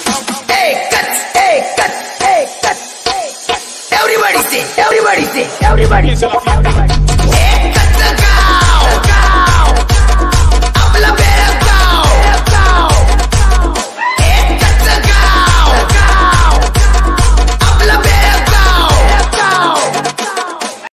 Hey, cut, hey, cut, hey, cut. Everybody say, everybody say, everybody say.